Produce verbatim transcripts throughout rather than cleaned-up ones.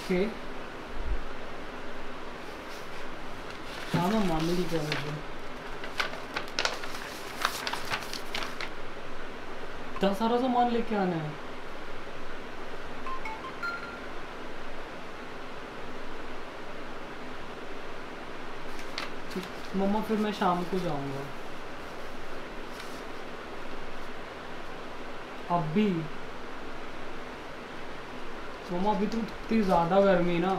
Okay हाँ मैं मामी क्या मुझे इतना सारा सामान लेके आना है। मम्मा फिर मैं शाम को जाऊंगा। अब भी मम्मा अभी तो इतनी ज़्यादा गर्मी ना।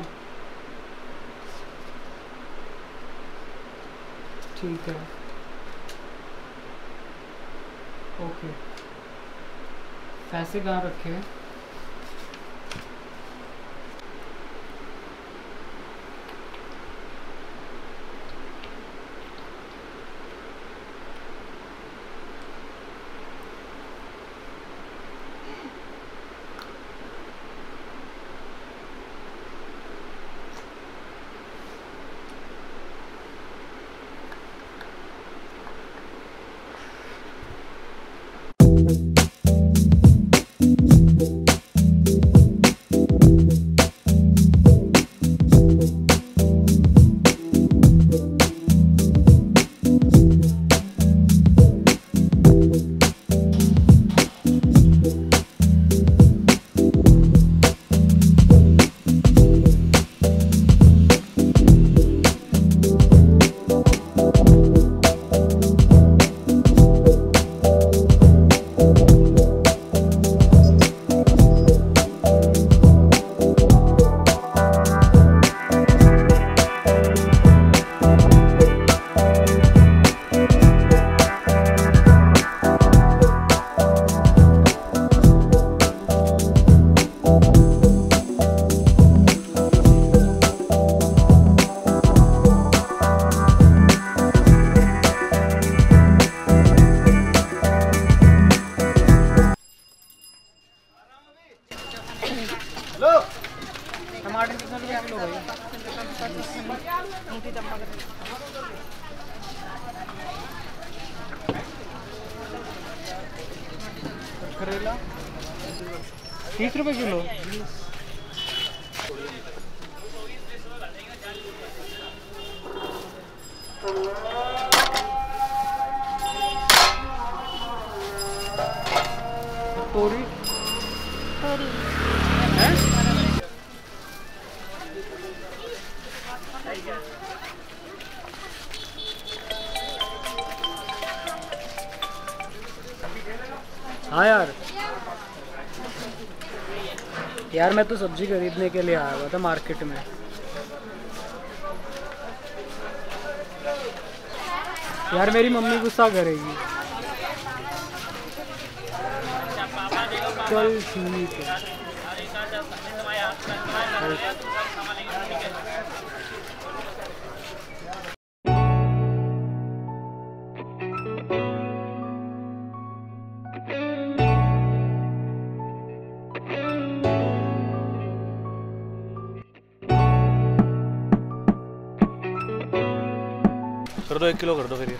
ठीक है ओके। पैसे कहाँ रखे हैं? करेला तीस रुपए किलो। तोरी तोरी है? हाँ यार यार मैं तो सब्जी खरीदने के लिए आया हुआ था मार्केट में। यार मेरी मम्मी गुस्सा करेगी। चल ठीक है। कर दो एक किलो कर दो फिर ये।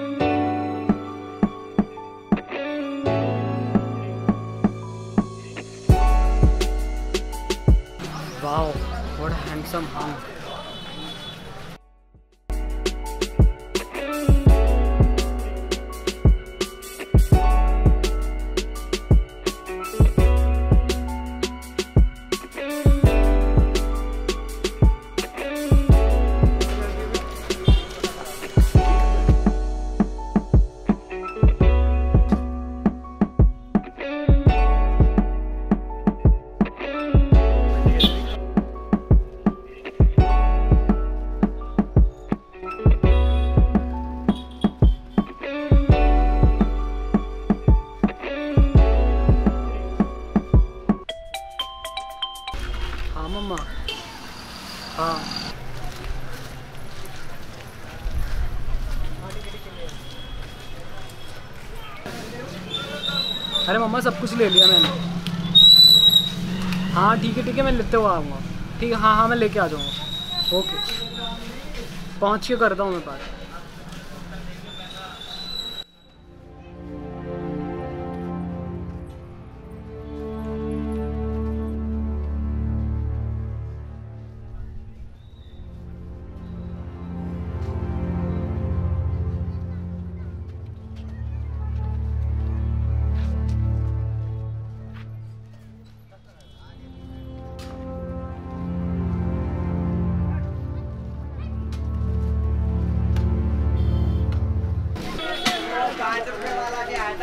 Wow what a handsome hunk. हाँ मम्मा हाँ अरे मम्मा सब कुछ ले लिया मैंने। हाँ ठीक है ठीक है मैं लेते हुआ आऊँगा। ठीक है हाँ हाँ मैं लेके आ जाऊँगा। ओके पहुँच के करता हूँ मैं बात।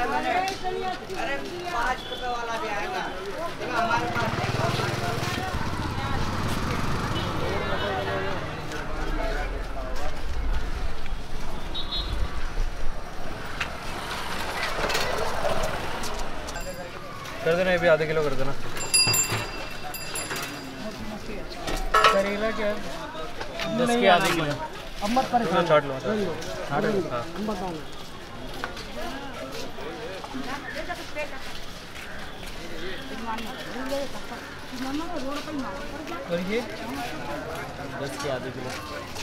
अरे पाँच रुपए वाला भी आएगा हमारे पास। कर देना, ये भी आधे किलो कर देना। करेला क्या है? दस के आधे किलो। अब मत परेशान, छाट लो, छाट लो, बताना। और ये दस के आधे किलो।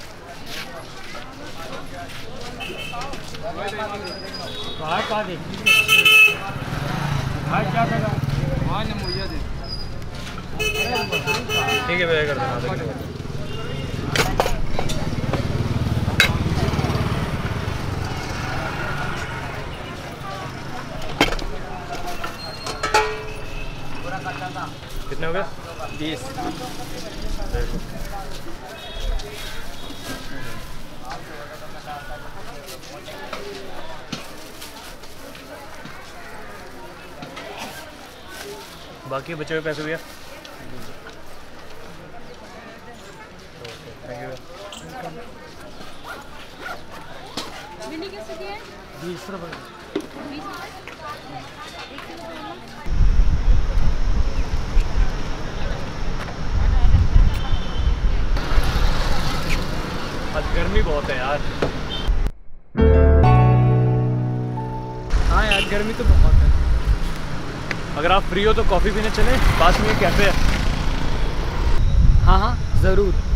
भाई क्या दे? भाई क्या देगा? भाई ने मुझे दे। ठीक है भैया, कर देना आधे किलो। कितने हो गए? बीस। बाकी बचे हुए पैसे भैया। Thank you. बीस रुपये। आज गर्मी बहुत है यार। हाँ यार, गर्मी तो बहुत है। अगर आप फ्री हो तो कॉफ़ी पीने चलें, पास में कैफ़े है। हाँ हाँ ज़रूर।